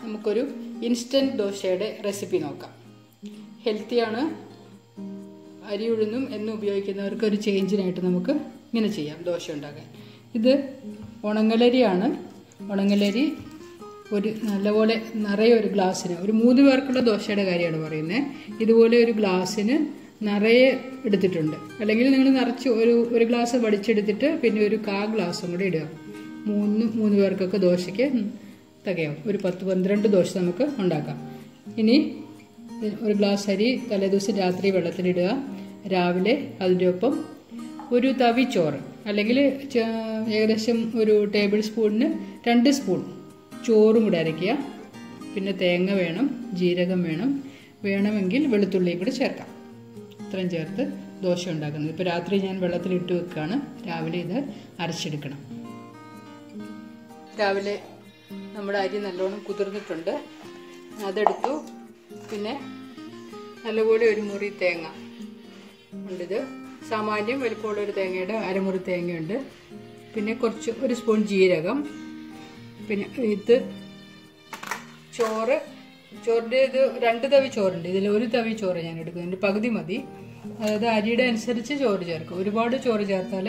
നമുക്കൊരു ഇൻസ്റ്റൻറ്റ് ദോശയുടെ റെസിപ്പി നോക്കാം. ഹെൽത്തിയാണ്. അരി ഉഴുന്നും എന്നും ഉപയോഗിക്കുന്നവർക്ക് ഒരു ചേഞ്ചിനായിട്ട് നമുക്ക് ഇങ്ങനെ ചെയ്യാം ദോശ ഉണ്ടാക്കാൻ. ഇത് ഉണങ്ങലരിയാണ്. ഉണങ്ങലരി ഒരു നല്ലപോലെ നിറയെ ഒരു ഗ്ലാസ്സിന്, ഒരു 3 പേർക്കുള്ള ദോശയുടെ കാര്യമാണ് പറയുന്നത്. ഇതുപോലെ ഒരു ഗ്ലാസ്സിന് നിറയെ എടുത്തിട്ടുണ്ട്. അല്ലെങ്കിൽ നിങ്ങൾ നിറച്ച് ഒരു ഗ്ലാസ് വടിച്ചെടുത്തിട്ട് പിന്നെ ഒരു 1/4 ഗ്ലാസും കൂടി ഇടുക. 3 പേർക്കൊക്കെ ദോശയ്ക്ക് തികയാവും. ഒരു 10-12 ദോശ നമുക്ക് ഉണ്ടാക്കാം. ഇനി ഒരു ഗ്ലാസ് അരി തലേദിവസം രാത്രി വെള്ളത്തിലിടുക. രാവിലെ അതിൻ്റെ ഒപ്പം ഒരു തവി ചോറ്, അല്ലെങ്കിൽ ഏകദേശം ഒരു ടേബിൾ സ്പൂണിന് 2 സ്പൂൺ ചോറും കൂടെ അരയ്ക്കുക. പിന്നെ തേങ്ങ വേണം, ജീരകം വേണം, വേണമെങ്കിൽ വെളുത്തുള്ളിയും കൂടെ ചേർക്കാം. ഇത്രയും ചേർത്ത് ദോശ ഉണ്ടാക്കുന്നത്. ഇപ്പോൾ രാത്രി ഞാൻ വെള്ളത്തിലിട്ട് വെക്കുകയാണ്. രാവിലെ ഇത് അരച്ചെടുക്കണം. രാവിലെ നമ്മുടെ അരി നല്ലോണം കുതിർന്നിട്ടുണ്ട്, അതെടുത്തു. പിന്നെ നല്ലപോലെ ഒരു മുറി തേങ്ങ ഉണ്ട്. ഇത് സാമാന്യം വലിപ്പമുള്ള ഒരു തേങ്ങയുടെ അരമുറി തേങ്ങയുണ്ട്. പിന്നെ ഒരു സ്പൂൺ ജീരകം. പിന്നെ ഇത് ചോറിൻ്റെ ഇത് 2 തവി ചോറുണ്ട്. ഇതിൽ 1 തവി ചോറ് ഞാൻ എടുക്കും. ഇതിൻ്റെ പകുതി മതി. അതായത് അരിയുടെ അനുസരിച്ച് ചോറ് ചേർക്കും. ഒരുപാട് ചോറ് ചേർത്താൽ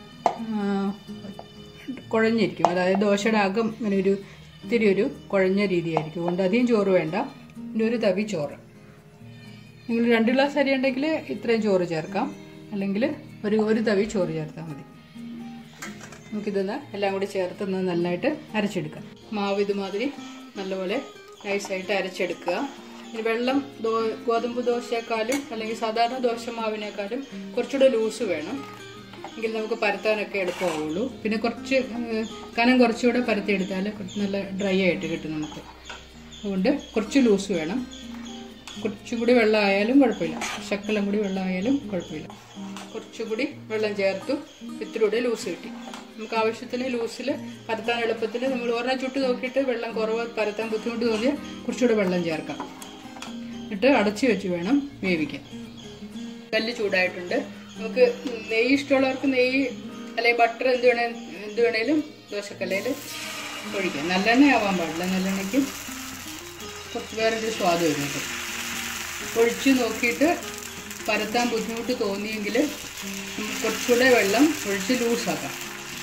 കുഴഞ്ഞിരിക്കും. അതായത് ദോശയുടെ അകം ഇങ്ങനെ ഇത്തിരി ഒരു കുഴഞ്ഞ രീതിയായിരിക്കും. അതുകൊണ്ട് അധികം ചോറ് വേണ്ട. പിന്നെ 1 തവി ചോറ്. നിങ്ങൾ 2 ഗ്ലാസ് അരി ഉണ്ടെങ്കിൽ ഇത്രയും ചോറ് ചേർക്കാം, അല്ലെങ്കിൽ ഒരു തവി ചോറ് ചേർത്താൽ മതി. നമുക്കിതൊന്ന് എല്ലാം കൂടി ചേർത്ത് നന്നായിട്ട് അരച്ചെടുക്കാം. മാവ് ഇതുമാതിരി നല്ലപോലെ നൈസായിട്ട് അരച്ചെടുക്കുക. ഇനി വെള്ളം ഗോതമ്പ് ദോശയെക്കാളും അല്ലെങ്കിൽ സാധാരണ ദോശ മാവിനേക്കാളും കുറച്ചുകൂടെ ലൂസ് വേണം, എങ്കിൽ നമുക്ക് പരത്താനൊക്കെ എളുപ്പമാവുള്ളൂ. പിന്നെ കനം കുറച്ചുകൂടെ പരത്തിയെടുത്താൽ നല്ല ഡ്രൈ ആയിട്ട് കിട്ടും നമുക്ക്. അതുകൊണ്ട് കുറച്ച് ലൂസ് വേണം. കുറച്ചും കൂടി വെള്ളം ആയാലും കുഴപ്പമില്ല, ശക്കലം കൂടി വെള്ളം ആയാലും കുഴപ്പമില്ല. കുറച്ചുകൂടി വെള്ളം ചേർത്തു. ഇത്തിരി ലൂസ് കിട്ടി. നമുക്ക് ആവശ്യത്തിന് ലൂസിൽ പരത്താൻ എളുപ്പത്തിൽ നമ്മൾ ഒരെണ്ണം ചുട്ട് നോക്കിയിട്ട് വെള്ളം കുറവ് പരത്താൻ ബുദ്ധിമുട്ട് തോന്നിയാൽ കുറച്ചുകൂടെ വെള്ളം ചേർക്കാം. എന്നിട്ട് അടച്ചു വെച്ച് വേണം വേവിക്കാൻ. കല്ല് ചൂടായിട്ടുണ്ട്. നമുക്ക് നെയ്യ് ഇഷ്ടമുള്ളവർക്ക് നെയ്യ് അല്ലെങ്കിൽ ബട്ടർ എന്ത് വേണേലും ദോശക്കല്ലയിൽ ഒഴിക്കാം. നല്ലെണ്ണ ആവാൻ പാടില്ല. നല്ലെണ്ണയ്ക്ക് കുറച്ച് വേറൊരു സ്വാദ് വരുന്നുണ്ട്. ഒഴിച്ച് നോക്കിയിട്ട് പരത്താൻ ബുദ്ധിമുട്ട് തോന്നിയെങ്കിൽ കുറച്ചുകൂടെ വെള്ളം ഒഴിച്ച് ലൂസാക്കാം.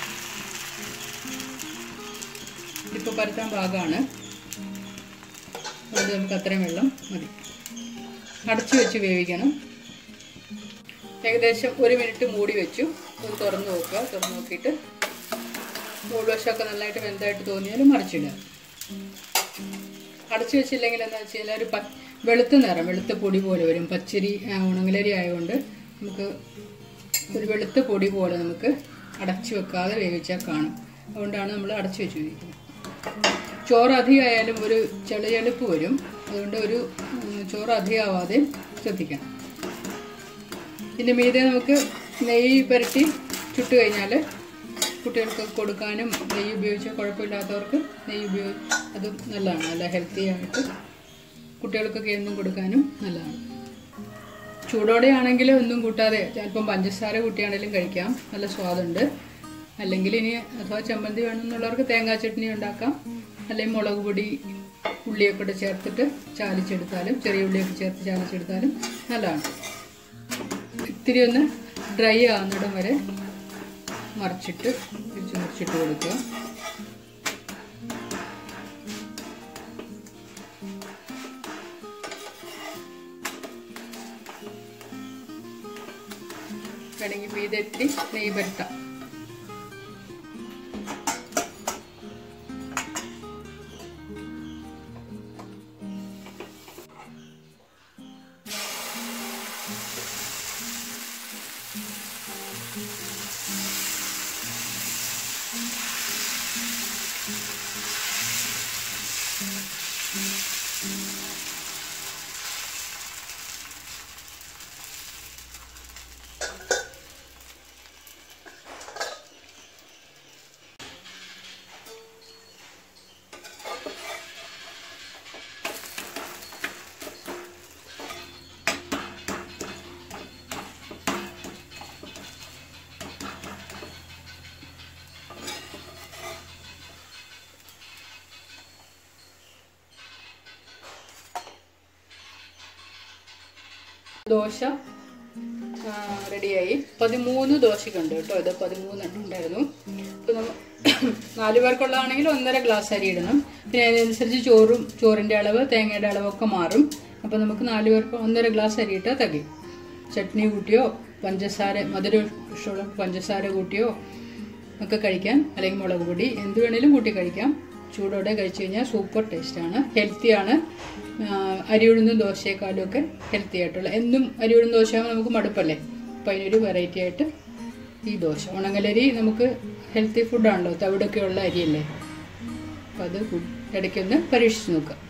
ഇപ്പോൾ പരത്താൻ പാകമാണ്. അതുകൊണ്ട് നമുക്ക് അത്രയും വെള്ളം മതി. അടച്ചു വെച്ച് വേവിക്കണം. ഏകദേശം 1 മിനിറ്റ് മൂടി വെച്ചു. ഒന്ന് തുറന്ന് നോക്കുക. തുറന്ന് നോക്കിയിട്ട് മുഴുവശമൊക്കെ നന്നായിട്ട് വെന്തായിട്ട് തോന്നിയാലും മറിച്ചിടുക. അടച്ചു വെച്ചില്ലെങ്കിൽ എന്താ വെച്ച് കഴിഞ്ഞാൽ ഒരു വെളുത്ത പൊടി പോലെ വരും. പച്ചരി ഉണങ്ങലരി ആയതുകൊണ്ട് നമുക്ക് ഒരു വെളുത്ത പൊടി പോലെ നമുക്ക് അടച്ചു വെക്കാതെ വേവിച്ചാൽ കാണും. അതുകൊണ്ടാണ് നമ്മൾ അടച്ചു വെച്ച് വേവിക്കുന്നത്. ചോറ് അധികമായാലും ഒരു ചെളുപ്പ് വരും. അതുകൊണ്ട് ചോറ് അധികമാവാതെ ശ്രദ്ധിക്കണം. ഇതിൻ്റെ മീതെ നമുക്ക് നെയ്യ് പുരട്ടി ചുട്ട് കഴിഞ്ഞാൽ കുട്ടികൾക്ക് കൊടുക്കാനും നെയ്യ് ഉപയോഗിച്ചാൽ കുഴപ്പമില്ലാത്തവർക്ക് അതും നല്ലതാണ്. നല്ല ഹെൽത്തി ആയിട്ട് കുട്ടികൾക്കൊക്കെ എന്നും കൊടുക്കാനും നല്ലതാണ്. ചൂടോടെ ആണെങ്കിൽ ഒന്നും കൂട്ടാതെ ചിലപ്പം പഞ്ചസാര കൂട്ടിയാണെങ്കിലും കഴിക്കാം. നല്ല സ്വാദുണ്ട്. അല്ലെങ്കിൽ ഇനി അഥവാ ചമ്മന്തി വേണമെന്നുള്ളവർക്ക് തേങ്ങാ ചട്നി ഉണ്ടാക്കാം. അല്ലെങ്കിൽ മുളക് പൊടി ഉള്ളിയൊക്കെ കൂടെ ചേർത്തിട്ട് ചാലിച്ചെടുത്താലും, ചെറിയ ഉള്ളിയൊക്കെ ചേർത്ത് ചാലിച്ചെടുത്താലും നല്ലതാണ്. ഇത്തിരി ഒന്ന് ഡ്രൈ ആവുന്നിടം വരെ മറിച്ചിട്ട് കൊടുക്കുക. വേണമെങ്കിൽ മീതെ ഇത്തിരി നെയ്യ് പരത്താം. ദോശ റെഡിയായി. 13 ദോശക്കുണ്ട് കേട്ടോ. ഇത് 13 എണ്ണം ഉണ്ടായിരുന്നു. അപ്പോൾ നമ്മൾ 4 പേർക്കുള്ളതാണെങ്കിൽ 1.5 ഗ്ലാസ് അരി ഇടണം. പിന്നെ അതിനനുസരിച്ച് ചോറിൻ്റെ അളവ്, തേങ്ങയുടെ അളവൊക്കെ മാറും. അപ്പോൾ നമുക്ക് 4 പേർക്ക് 1.5 ഗ്ലാസ് അരി ഇട്ടാൽ തികയും. ചട്നി കൂട്ടിയോ പഞ്ചസാര, മധുരം ഇഷ്ടമുള്ള പഞ്ചസാര കൂട്ടിയോ ഒക്കെ കഴിക്കാം. അല്ലെങ്കിൽ മുളക് പൊടി എന്ത് വേണേലും കൂട്ടി കഴിക്കാം. ചൂടോടെ കഴിച്ചു കഴിഞ്ഞാൽ സൂപ്പർ ടേസ്റ്റാണ്, ഹെൽത്തിയാണ്. അരി ഉഴുന്നും ദോശയെക്കാളും ഒക്കെ ഹെൽത്തി ആയിട്ടുള്ള. എന്നും അരി ഉഴുന്ന ദോശയാകുമ്പോൾ നമുക്ക് മടുപ്പല്ലേ. അപ്പോൾ അതിനൊരു വെറൈറ്റി ആയിട്ട് ഈ ദോശ. ഉണങ്ങലരി നമുക്ക് ഹെൽത്തി ഫുഡാണല്ലോ, തവിടൊക്കെയുള്ള അരിയല്ലേ. അപ്പോൾ അത് ഇടയ്ക്കൊന്ന് പരീക്ഷിച്ച് നോക്കുക.